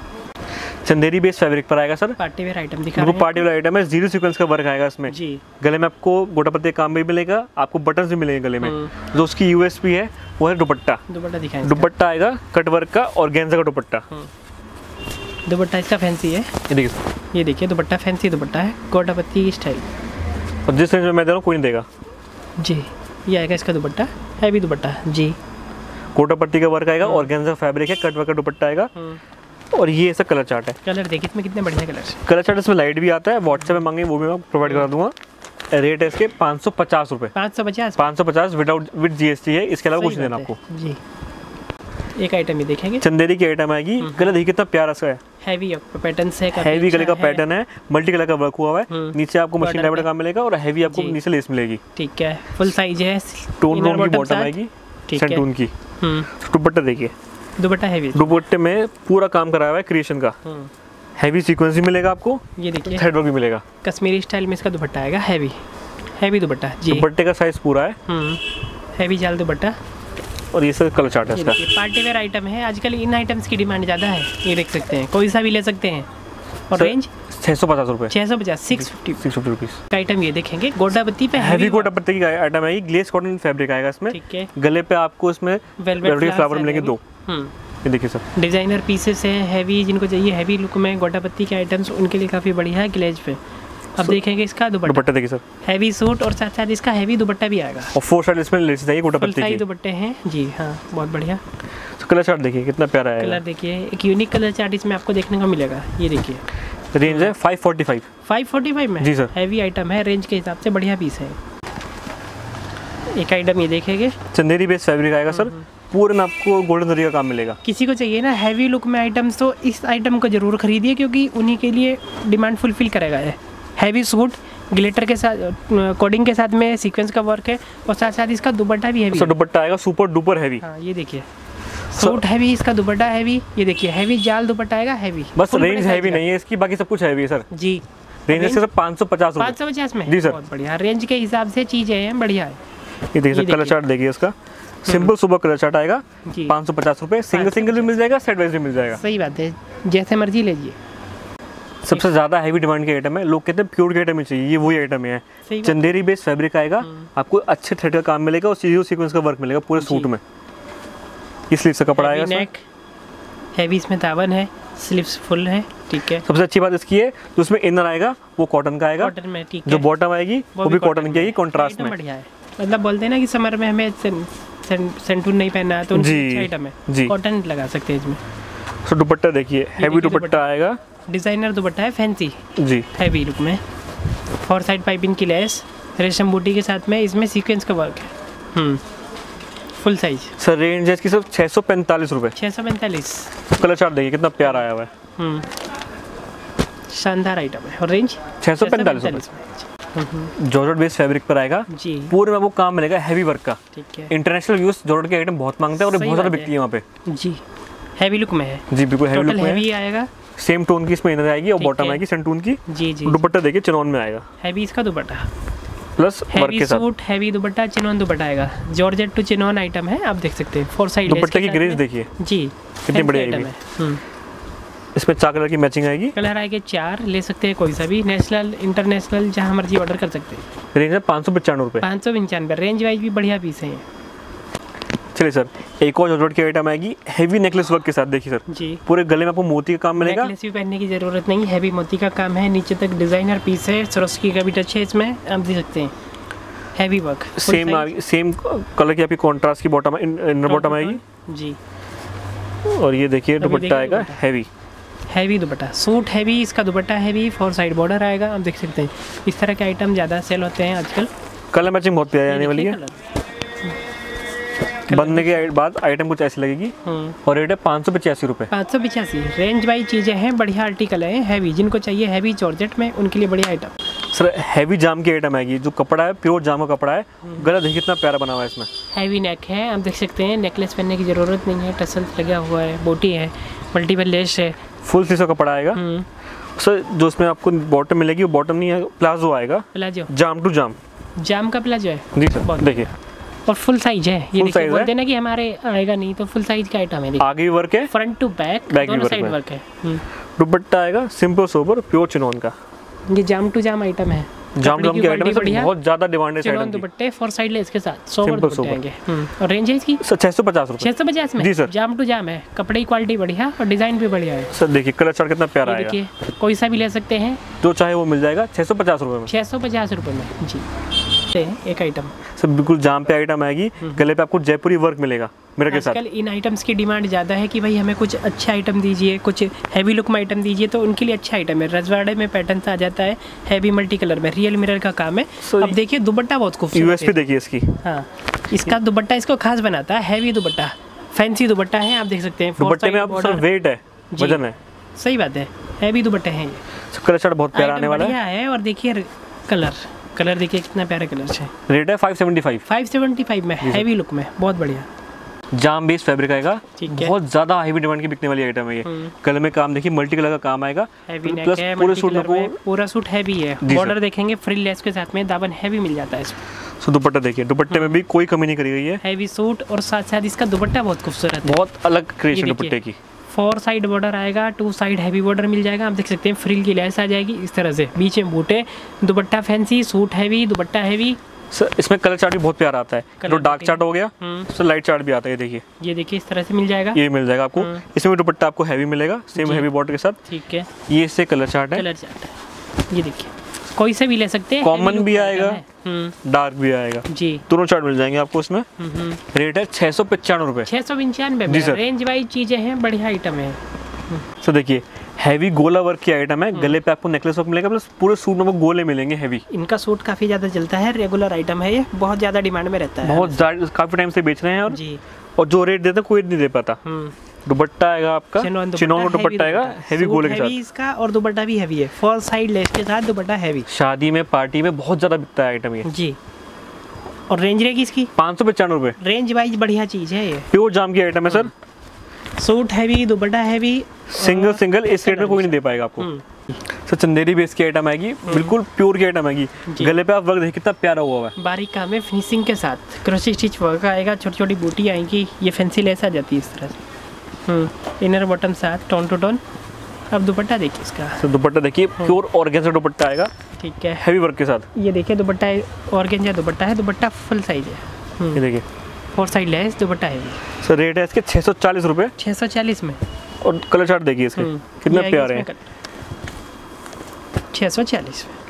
चंदेरी बेस फैब्रिक पर आएगा सर। पार्टी वेयर आइटम दिखा रहे हैं। पार्टी वेयर आइटम है, 0 सीक्वेंस का वर्क आएगा इसमें जी। गले में आपको गोटापत्ती का काम भी मिलेगा, आपको बटन्स भी मिलेंगे गले में। जो उसकी यूएसपी है वो है दुपट्टा। दुपट्टा दिखाएं। दुपट्टा आएगा कट वर्क का और गेंजा का दुपट्टा। दुपट्टा इसका फैंसी है, ये देखिए दुपट्टा फैंसी दुपट्टा है, गोटापत्ती स्टाइल। और जिस रेंज में मैं दे रहा हूँ कोई नहीं देगा जी। ये आएगा इसका दुपट्टा, हैवी दुपट्टा जी। गोटापत्ती का वर्क आएगा और गेंजा फैब्रिक है, कट वर्क का दुपट्टा आएगा। और ये ऐसा कलर चार्ट है। कलर देखिए इसमें कितने बढ़िया कलर। कलर चार्ट इसमें लाइट भी आता है, व्हाट्सएप में मांगे वो भी मैं प्रोवाइड करा दूंगा। रेट है इसके 550 रुपये। 550 विद GST है, इसके अलावा कुछ नहीं देना आपको जी। एक आइटम ये देखेंगे, चंदेरी की आइटम आएगी। गला देखिए कितना प्यारा सा है, हैवी पैटर्न से, हैवी गले का पैटर्न है, मल्टी कलर का वर्क हुआ है। नीचे आपको मशीन डायमंड का मिलेगा और हैवी आपको नीचे लेस मिलेगी। ठीक है, फुल साइज है, टोन की बॉटम आएगी, सेंटून की। दुपट्टा देखिए, दुपट्टा हैवी, दुपट्टे में पूरा काम कराया हुआ है क्रिएशन का। हैवी सीक्वेंस भी मिलेगा आपको, ये देखिए थ्रेड वर्क भी मिलेगा। कश्मीरी स्टाइल में इसका दुपट्टा आएगा, हैवी दुपट्टा जी। दुपट्टे का साइज पूरा है, हैवी जाल दुपट्टा। और ये सब कलर चार्ट है इसका। पार्टी वेयर आइटम है, आजकल इन आइटम्स की डिमांड ज़्यादा है, ये देख सकते हैं, कोई सा भी ले सकते हैं। और रेंज 650 रुपये। 650 650 रुपीज़ का आइटम ये देखेंगे। गोटापत्ती पे हैवी गोटापत्ती की आइटम आएगी, ग्लेस कॉटन फैब्रिक आएगा इसमें। ठीक है, गले पे आपको इसमें वेलवेट फ्लावर मिलेंगे 2। ये देखिए सर, डिजाइनर पीसेस है, हैवी जिनको चाहिए हैवी लुक में गोटापत्ती के आइटम्स, उनके लिए काफ़ी बढ़िया है ग्लेज पे। अब देखेंगे इसका दुपट्टा देखिए सर, हैवी सूट और साथ साथ इसका हैवी दुपट्टा भी आएगा। और 4 साइड इसमें लेस चाहिए गोटापत्ती की, दुपट्टे हैं जी। हाँ बहुत बढ़िया। तो कलर चार्ट देखिए कितना प्यारा है। कलर देखिए, एक यूनिक कलर चार्ट इसमें आपको देखने को मिलेगा। ये देखिए रेंज है 545 में जी सर। हैवी आइटम है, रेंज के हिसाब से बढ़िया पीस है। एक आइटम ये देखेंगे, चंदेरी बेस फैब्रिक आएगा सर, पूरे में आपको गोल्डन जरी का काम मिलेगा। किसी को चाहिए ना हैवी लुक में आइटम्स, तो इस आइटम को जरूर खरीदिए, क्योंकि उन्हीं के लिए डिमांड फुलफिल करेगा। है हैवी सूट, ग्लिटर के साथ, कोडिंग के साथ में सीक्वेंस का वर्क है, और साथ साथ इसका दुपट्टा भी हैवी। दुपट्टा आएगा सुपर डुपर हैवी। हाँ ये देखिए, सूट हैवी, इसका दुपट्टा हैवी। ये देखिए हैवी जाल दुपट्टा आएगा, हैवी। बस रेंज हैवी नहीं है इसकी, बाकी सब कुछ हैवी है सर जी। रेंज सिर्फ 550 में जी सर। बहुत बढ़िया, रेंज के हिसाब से चीज़ें हैं, बढ़िया है। ये देखिए सर, कलर चार्ट देखिए इसका, सिंपल सुबह कलर चार्ट आएगा 550 रुपये। सिंगल भी मिल जाएगा, सेट वाइज भी मिल जाएगा। सही बात है, जैसे मर्जी लीजिए। सबसे ज़्यादा हैवी डिमांड की आइटम है, लोग कहते हैं प्योर की आइटम ही चाहिए, ये वही आइटम है। चंदेरी बेस फैब्रिक आएगा, आपको अच्छे थ्रेड का काम मिलेगा और सीरीज सीक्वेंस का वर्क मिलेगा पूरे सूट में। ये स्लीव से कपड़ा आएगा, नेक हैवी, इसमें तावन है, स्लीव्स फुल है। ठीक है, सबसे अच्छी बात इसकी है जो उसमें इनर आएगा वो कॉटन का आएगा, कॉटन में। ठीक है, जो बॉटम आएगी वो भी कॉटन की आएगी, कॉन्ट्रास्ट में। बढ़िया है, मतलब बोलते हैं ना कि समर में हमें सेंटून नहीं पहनना है, तो उनकी आइटम है, कॉटन लगा सकते हैं इसमें। तो दुपट्टा देखिए, हैवी दुपट्टा आएगा, डिजाइनर दुपट्टा है, फैंसी जी, हैवी लुक में। 4 साइड पाइपिंग की लेस, रेशम बूटी के साथ में, इसमें सीक्वेंस का वर्क है। Full size. सर रेंज है इसकी सिर्फ 645 रुपये। 645। कलर चार्ट देखिए कितना प्यारा आया हुआ है, शानदार आइटम है। और रेंज 645 रुपये। जॉर्जेट बेस फैब्रिक पर आएगा जी, पूरे में वो काम मिलेगा हैवी वर्क का। ठीक है, इंटरनेशनल यूज जॉर्जेट के आइटम बहुत मांगते हैं और बहुत ज़्यादा बिकती है वहाँ पे जी। हैवी लुक में है जी, बिल्कुल हैवी लुक में हैवी आएगा, सेम टोन की इसमें इनर आएगी और बॉटम आएगी सेंटून की जी जी। दुपट्टा देखिए चिनॉन में आएगा, हैवी इसका दुपट्टा प्लस वर्क के साथ। Suit heavy dupatta, chinon dupatta आएगा, जॉर्जेट टू चिनॉन आइटम है, आप देख सकते हैं। 4 साइड दुपट्टे की ग्रेस देखिए जी, कितनी बढ़िया है। इसमें 4 कलर की मैचिंग आएगी, कलर आएंगे 4, ले सकते हैं कोई सा भी, नेशनल इंटरनेशनल जहाँ मर्जी ऑर्डर कर सकते हैं। रेंज है 595 रुपये। 595, रेंज वाइज भी बढ़िया पीस है। चलिए सर, एक और जॉर्जेट की आइटम आएगी हैवी नेकलेस वर्क के साथ। देखिए सर जी, पूरे गले में आपको मोती का काम मिलेगा, नेकलेस भी पहनने की जरूरत नहीं, हैवी मोती का काम है, नीचे तक डिजाइनर पीस है, सरोस्की का भी टच है इसमें, आप देख सकते हैं। हैवी वर्क, सेम कलर की आपकी कॉन्ट्रास्ट की बॉटम, इनर बॉटम आएगी जी। और ये देखिए दुपट्टा आएगा हैवी दुपट्टा, सूट हैवी, इसका दुपट्टा हैवी, 4 साइड बॉर्डर आएगा, आप देख सकते हैं। इस तरह के आइटम ज़्यादा सेल होते हैं आजकल। कलर मैचिंग बहुत प्यारी आने वाली है, बनने के बाद आइटम कुछ ऐसी लगेगी। और रेट है 585 रुपये। 585, रेंज वाइज चीज़ें हैं, बढ़िया आर्टिकल है, हैवी, जिनको चाहिए हैवी जॉर्जेट में उनके लिए बढ़िया आइटम। सर हैवी जाम की आइटम आएगी, जो कपड़ा है प्योर जाम का कपड़ा है, गला देखिए कितना प्यारा बना हुआ है इसमें। हैवी नेक है, आप देख सकते हैं, नेकलेस पहनने की ज़रूरत नहीं है, टसल्स लगा हुआ है, बोटी है, मल्टीपल लेस है, फुल स्लीव का कपड़ा आएगा सर जो इसमें आपको बॉटम मिलेगी वो बॉटम नहीं है, प्लाजो आएगा, प्लाजो जाम टू जाम, जाम का प्लाजो है जी सर। देखिए और फुल साइज है, ये देखिए बोलते हैं ना कि हमारे आएगा नहीं, तो फुल साइज का आइटम है। आगे भी वर्क है, फ्रंट टू बैक दोनों साइड वर्क है। दुपट्टा आएगा सिंपल सोबर प्योर चिनोन का, ये जाम टू जाम आइटम है, जाम टू जाम के आइटम है, बहुत ज्यादा डिमांड है चिनोन दुपट्टे 4 साइड लेस के साथ सोबर दुपट्टे आएंगे। और रेंज है इसकी 650 रुपए, 650 में जी सर। जाम टू जाम है, कपड़े की क्वालिटी बढ़िया और डिजाइन भी बढ़िया है सर। देखिए कलर चार्ट कितना प्यारा आएगा, देखिए कोई सा भी ले सकते हैं, जो चाहे वो मिल जाएगा 650 रुपए में, 650 रुपए में जी। एक आइटम सर बिल्कुल जाम पे आइटम आएगी, गले पे आपको जयपुरी वर्क मिलेगा मेरे के साथ। आजकल इन आइटम्स की डिमांड ज़्यादा है कि भाई हमें कुछ अच्छा आइटम दीजिए, कुछ हैवी लुक में आइटम दीजिए, तो उनके लिए अच्छा आइटम है। रजवाड़े में पैटर्न आ जाता है, हैवी मल्टी कलर में, रियल मिरर का काम है। अब देखिए दुपट्टा बहुत खूबसूरत यूएसपी देखिए इसकी, हाँ इसका दुपट्टा इसको खास बनाता है, हैवी दुपट्टा, फैंसी दुपट्टा है, आप देख सकते हैं। दुपट्टे में आप सर वेट है, वजन है, सही बात है, हैवी दुपट्टे हैं ये। कलर चार्ट बहुत प्यारा आने वाला है। और देखिए कलर देखिए कितना प्यारा कलर है। रेट है 575 में, हैवी लुक में, बहुत बढ़िया जाम बेस फैब्रिक आएगा, बहुत ज्यादा हैवी डिमांड की बिकने वाली आइटम है ये। कलर में काम देखिए मल्टी कलर का काम आएगा, प्लस पूरे सूट में पूरा सूट हैवी है। बॉर्डर देखेंगे फ्रिल लेस के साथ में, दामन हैवी मिल जाता है इसमें। सो दुपट्टा देखिए, दुपट्टे में भी कोई कमी नहीं करी गई है, हैवी सूट और साथ साथ इसका दुपट्टा बहुत खूबसूरत है, बहुत अलग क्रिएशन दुपट्टे की। 4 साइड बॉर्डर आएगा, 2 साइड हैवी बॉर्डर मिल जाएगा, आप देख सकते हैं। फ्रिल की लेस आ जाएगी इस तरह से, बीच में बूटे, dupatta fancy, suit heavy, dupatta heavy. Sir इसमें कलर चार्ट भी बहुत प्यारा आता है, जो डार्क चार्ट हो गया, सर लाइट चार्ट भी आता है। देखिए ये देखिए इस तरह से मिल जाएगा, ये मिल जाएगा आपको। इसमें भी दुपट्टा आपको हैवी मिलेगा, सेम हैवी बॉर्डर के साथ। ठीक है, ये इससे कलर चार्ट है, ये देखिए कोई से भी ले सकते हैं, कॉमन भी आएगा, डार्क भी आएगा जी, दोनों चार्ट मिल जाएंगे आपको इसमें। रेट है 695 रुपए, 695 में। रेंज वाइज चीजें हैं, बढ़िया आइटम है। सर देखिए हैवी गोला वर्क की आइटम है, गले पे आपको नेकलेस वर्क मिलेगा, प्लस पूरे सूट में वो गोले मिलेंगे हैवी। इनका सूट काफी ज्यादा चलता है, रेगुलर आइटम है ये, बहुत ज्यादा डिमांड में रहता है, बहुत काफी टाइम से बेच रहे हैं। और जी, और जो रेट देते कोई नहीं दे पाता। दुपट्टा आएगा आपका चिनोन का दुपट्टा आएगा, हैवी गोले के साथ इसका, और दुपट्टा भी हैवी है, 4 साइड लेस के साथ दुपट्टा हैवी। शादी में पार्टी में बहुत ज्यादा बिकता है आइटम ये जी। और रेंज रहेगी इसकी 595 रुपए, रेंज वाइज बढ़िया चीज है ये, प्योर जाम की आइटम है sir. Suit heavy, dupatta heavy, single इस रेट में कोई नहीं दे पाएगा आपको। सर चंदेरी बेस की आइटम आएगी, बिल्कुल प्योर की आइटम आएगी, गले पे आप वर्क देखिए कितना प्यारा हुआ है, बारीक काम है, फिनिशिंग के साथ क्रोशे स्टिच वर्क आएगा, छोटी छोटी बूटी आएंगी, ये फैंसी लेस आ जाती है इस तरह से। इनर बॉटम साथ टोन टू टोन। अब दुपट्टा देखिए इसका, तो दुपट्टा देखिए प्योर ऑर्गेन्जा दुपट्टा आएगा, ठीक है, हैवी वर्क के साथ। ये देखिए दुपट्टा ऑर्गेन्जा दुपट्टा है, दुपट्टा फुल साइज है, ये देखिए 4 साइड लेस दुपट्टा है। सर रेट है इसके 640 रुपए, 640 में। और कलर चार्ट देखिए इसके कितने प्यारे हैं, 640 में।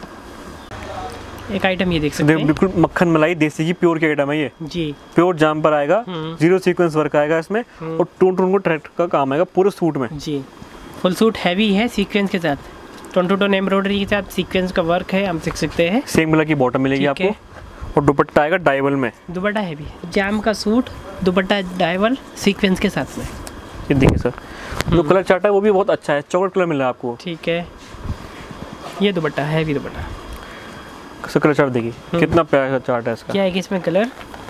एक आइटम ये देख सकते हैं, बिल्कुल मक्खन मलाई देसी की प्योर की आइटम है ये जी, प्योर जाम पर आएगा, 0 सीक्वेंस वर्क आएगा इसमें, और टोन टोन को ट्रैक का काम आएगा पूरे सूट में जी। फुल सूट हैवी है, सीक्वेंस के साथ, टोन टू टोन एम्ब्रॉयडरी के साथ सीक्वेंस का वर्क है, हम देख सकते हैं। सेम कलर की बॉटम मिलेगी आपको, और दुपट्टा आएगा डाइवल में, दुपट्टा हैवी, जाम का सूट, दुपट्टा डाइवल सीक्वेंस के साथ में। ये देखिए सर, जो कलर चार्ट है वो भी बहुत अच्छा है, चॉकलेट कलर मिला है आपको, ठीक है। ये dupatta heavy dupatta, colour chart देखिए कितना प्यारा चार्ट है इसका। क्या है इसमें कलर,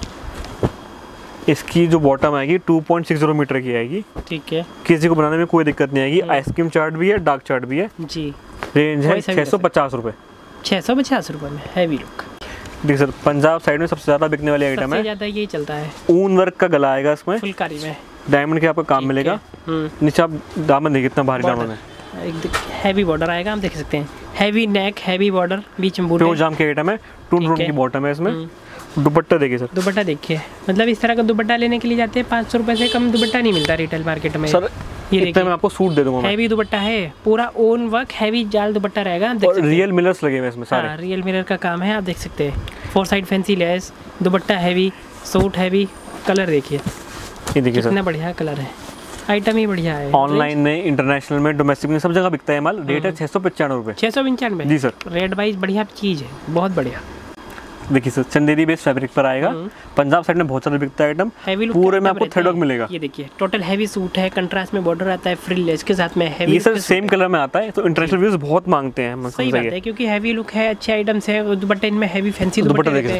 इसकी जो बॉटम आएगी 2.60 मीटर की आएगी, ठीक है, किसी को बनाने में कोई दिक्कत नहीं आएगी। आइसक्रीम चार्ट भी है, डार्क चार्ट भी है जी। रेंज है 650 रुपए, 650 रुपए में, हैवी लुक। देखिए सर पंजाब साइड में सबसे ज्यादा बिकने वाली आइटम है, ज्यादा यही चलता है। ऊन वर्क का गला आएगा इसमें, फुलकारी में, डायमंड के आपका काम मिलेगा। नीचे आप दामन देखिए कितना भारी दामन है, हैवी बॉर्डर आएगा, हम देख सकते हैं, हैवी नेक, हैवी बॉर्डर, बीच में बूटे, प्योर जाम के आइटम है, टून टून की बॉटम है इसमें। दुपट्टा देखिए सर, दुपट्टा देखिए, मतलब इस तरह का दुपट्टा लेने के लिए जाते हैं 500 रुपए से कम दुपट्टा नहीं मिलता रिटेल मार्केट में सर। ये देखिए मैं आपको सूट दे दूंगा, हैवी दुपट्टा है, पूरा ओन वर्क, हैवी जाल दुपट्टा रहेगा, और रियल मिरर्स लगे हुए इसमें सारे, रियल मिरर का काम है, आप देख सकते हैं। 4 side fancy lace, dupatta heavy, suit heavy, colour देखिए, ये देखिए कितना बढ़िया कलर है, आइटम ही बढ़िया है। ऑनलाइन में, इंटरनेशनल में, डोमेस्टिक में सब जगह बिकता है माल। रेट है 695 रुपए, 695 जी सर। रेट वाइज बढ़िया चीज है, बहुत बढ़िया। देखिए सर चंदेरी बेस फैब्रिक पर आएगा, पंजाब साइड में बहुत सारा बिकता है आइटम, पूरे में आपको थ्रेड वर्क मिलेगा। ये देखिए टोटल हैवी सूट है, कंट्रास्ट में बॉर्डर आता है, फ्रिल लेस के साथ में हैवी। ये सर सेम कलर में आता है, तो इंटरनेशनल व्यूज बहुत मांगते हैं। सही बात है, क्योंकि हैवी लुक है, अच्छे आइटम्स है, दुपट्टे इनमें हैवी फैंसी दुपट्टे रहते हैं,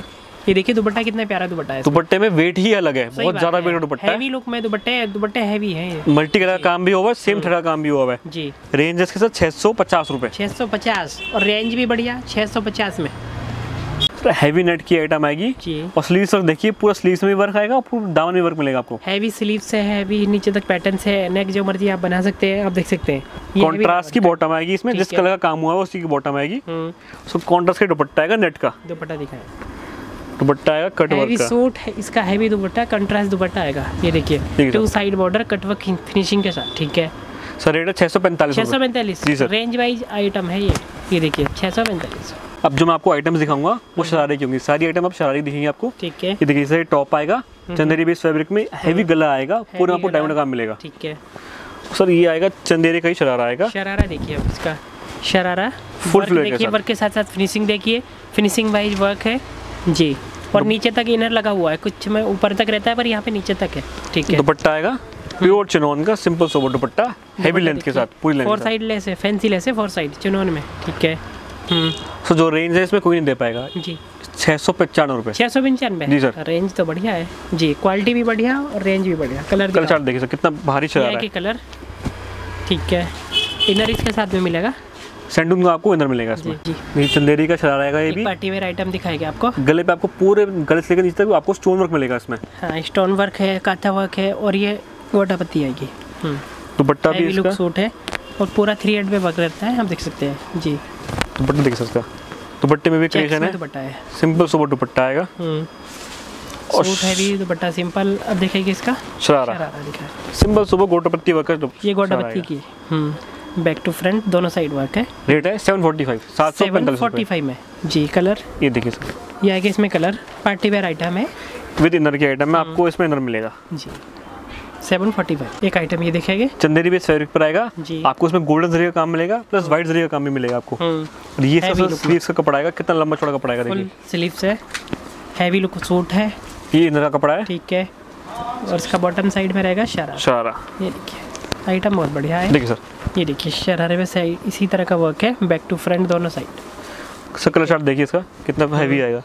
ये देखिए दुपट्टा कितना प्यारा दुपट्टा है। दुपट्टे में वेट ही अलग है, बहुत ज्यादा वेट दुपट्टा है। हैवी लुक में दुपट्टे हैवी है। मल्टी कलर का काम भी हुआ है, सेम थ्रेड का काम भी हुआ है जी। रेंज इसके साथ 650 रुपए। 650 और रेंज भी बढ़िया 650 में। हैवी नेट की आइटम आएगी जी। और स्लीव्स देखिए पूरा स्लीव्स में भी वर्क आएगा और पूरा दामन में वर्क मिलेगा आपको। हैवी स्लीव्स है, हैवी नीचे तक पैटर्न है, नेक जो मर्जी आप बना सकते हैं। आप देख सकते हैं कॉन्ट्रास्ट की बॉटम आएगी इसमें, जिस कलर का काम हुआ है उसी की बॉटम आएगी। सो कॉन्ट्रास्ट का दुपट्टा आएगा, नेट का दुपट्टा दिखाएं। दुपट्टा आएगा कट वर्क हैवी का। सूट है इसका, हैवी दुपट्टा, कंट्रास्ट दुपट्टा आएगा। ये देखिए 2 side border cut work finishing के साथ। ठीक है सर, रेट है 645। 645 रेंज वाइज आइटम है ये देखिए 645। अब जो मैं आपको आइटम्स दिखाऊंगा वो शरारे की होंगी, सारी आइटम आप शरारे दिखेंगी आपको। ठीक है। ये देखिए सर, टॉप आएगा चंदेरी बेस फैब्रिक में, हैवी गला आएगा, पूरा आपको डायमंड काम मिलेगा। ठीक है सर, ये आएगा चंदेरी का ही शरारा आएगा। शरारा देखिए अब इसका शरारा फुल फ्लेयर देखिए, वर्क के साथ साथ फिनिशिंग देखिए, फिनिशिंग वाइज वर्क है जी। और नीचे तक इनर लगा हुआ है, कुछ में ऊपर तक रहता है पर यहाँ पे नीचे तक है। ठीक है। दुपट्टा आएगा प्योर चिनोन का, simple sober dupatta, heavy length के साथ, पूरी लेंथ। 4 साइड लेस है, फैंसी लेस है 4 साइड चिनोन में। ठीक है। सो जो रेंज है इसमें कोई नहीं दे पाएगा जी। 695 रुपए। 695 जी सर। रेंज तो बढ़िया है जी, क्वालिटी भी बढ़िया और रेंज भी बढ़िया। कलर चार्ट देखिए सर, कितना भारी शरारा है। कलर ठीक है। इनर इसके साथ में मिलेगा, सैंडून का आपको इनर मिलेगा इसमें। ये चंदेरी का शरारा आएगा, ये भी पार्टी वेयर आइटम दिखाएगा आपको। गले पे आपको पूरे गले से लेकर नीचे तक आपको स्टोन वर्क मिलेगा इसमें। हाँ, स्टोन वर्क है, काथा वर्क है और ये गोटा पत्ती आएगी। दुपट्टा भी इसका सूट है और पूरा 3/8 पे वर्क रहता है, आप देख सकते हैं जी। दुपट्टा देख सकते हैं, दुपट्टे में भी क्रिएशन है, दुपट्टा है, सिंपल सोबर दुपट्टा आएगा। और सूट हैवी दुपट्टा सिंपल। अब देखिए इसका शरारा दिखा, सिंपल सोबर गोटा पत्ती वर्क है। ये गोटा पत्ती की बैक टू फ्रंट दोनों साइड वर्क है। रेट है 745 745 में जी। कलर ये देखिए सर, ये आगे इसमें कलर पार्टी वेयर आइटम है विद इनर की आइटम है, आपको इसमें इनर मिलेगा जी। 745 एक आइटम ये देखेंगे, चंदेरी बेस फैब्रिक पर आएगा जी। आपको इसमें गोल्डन जरी का काम मिलेगा, प्लस व्हाइट जरी का काम भी मिलेगा आपको। और ये सब स्लीव्स का कपड़ा आएगा, कितना लंबा चौड़ा कपड़ा आएगा देखिए, स्लीव्स है, हैवी लुक सूट है, ये इनर का कपड़ा है। ठीक है। और इसका बॉटम साइड में रहेगा शरारा। ये देखिए आइटम बहुत बढ़िया है। देखिए सर, ये देखिए शरारे में इसी तरह का वर्क है, बैक टू फ्रंट दोनों साइड। सर कलर चार्ट देखिए इसका, कितना हैवी आएगा।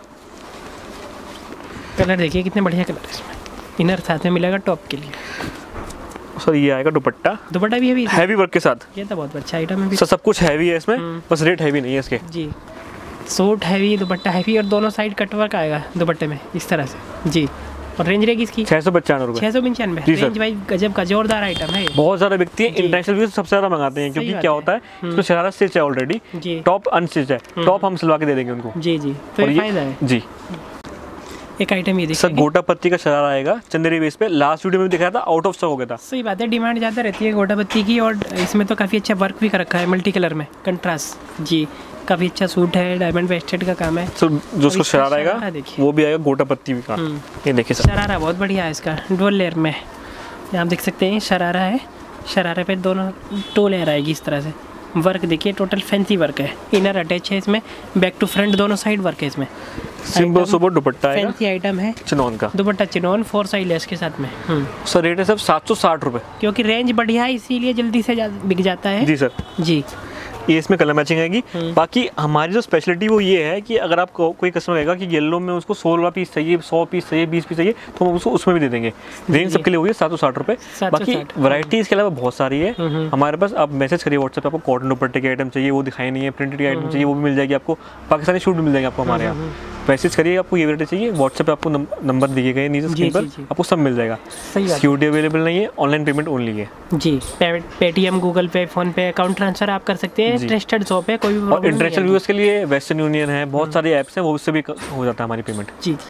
कलर देखिए कितने बढ़िया कलर है इसमें। इनर साथ में मिलेगा टॉप के लिए। सर ये आएगा दुपट्टा भी हैवी वर्क के साथ। ये तो बहुत अच्छा आइटम है। सर सब कुछ हैवी है इसमें, बस रेट हैवी नहीं है इसके जी। सूट हैवी, दुपट्टा हैवी और दोनों साइड कटवर्क आएगा दुपट्टे में इस तरह से जी। और रेंज रहेगी इसकी 695 रुपए। 695 रेंज वाइज गजब का जोरदार आइटम है। बहुत ज़्यादा बिकती है, इंटरनेशनल व्यूज सबसे ज़्यादा मंगाते हैं, क्योंकि क्या होता है इसमें शरारा स्टिच है ऑलरेडी, टॉप अनस्टिच है, टॉप हम सिलवा के दे देंगे उनको जी जी, तो ये फायदा है जी। एक आइटम ये देखिए सर, गोटा पत्ती का शरारा आएगा चंदेरी बेस पे, लास्ट वीडियो में भी दिखाया था, आउट ऑफ स्टॉक हो गया था। सही बात है, डिमांड ज़्यादा रहती है गोटा पत्ती की और इसमें तो काफ़ी अच्छा वर्क भी कर रखा है मल्टी कलर में, कंट्रास्ट जी। काफ़ी अच्छा सूट है, डायमंड वेस्टेड का काम है। सर जो उसको शरारा आएगा वो भी आएगा गोटा पत्ती भी का। ये देखिए सर, शरारा बहुत बढ़िया है इसका, डबल लेयर में आप देख सकते हैं। शरारा है, शरारे पे दोनों 2 लेयर आएगी इस तरह से। वर्क देखिए टोटल फैंसी वर्क है, इनर अटैच है इसमें, बैक टू फ्रंट दोनों साइड वर्क है इसमें। सिंपल सुपर दुपट्टा है, फैंसी आइटम है, चिनोन का दुपट्टा, चिनोन 4 साइड लेस के साथ में। सर रेट है सब 760 रुपए, क्योंकि रेंज बढ़िया है इसीलिए जल्दी से बिक जाता है। जी सर जी। ये इसमें कलर मैचिंग आएगी। बाकी हमारी जो स्पेशलिटी वो ये है कि अगर आप कोई कस्टमर कहेगा कि येलो में उसको 16 पीस चाहिए, 100 पीस चाहिए, 20 पीस चाहिए, तो हम उसको उसमें भी दे देंगे। रेंज सबके लिए होगी 760 रुपए। बाकी वैरायटी इसके अलावा बहुत सारी है हमारे पास। आप मैसेज करिए व्हाट्सएप पे, आपको कॉटन दुपट्टे के आइटम चाहिए वो दिखाई नहीं है, प्रिंटेड के आइटम चाहिए वो भी मिल जाएगी आपको, पाकिस्तानी शूट भी मिल जाएंगे आपको हमारे यहाँ। मैसेज करिए, आपको ये वैरायटी चाहिए, व्हाट्सएप पे आपको नंबर दिए गए नीचे स्क्रीन पर, आपको सब मिल जाएगा। सिक्योरिटी अवेलेबल नहीं है, ऑनलाइन पेमेंट ओनली है जी। Paytm, Google pay, PhonePe, account transfer आप कर सकते हैं, ट्रस्टेड शॉप है, कोई भी। और इंटरनेशनल व्यूअर्स के लिए वेस्टर्न यूनियन है, बहुत सारे ऐप्स हैं, वो उससे भी हो जाता है हमारी पेमेंट जी।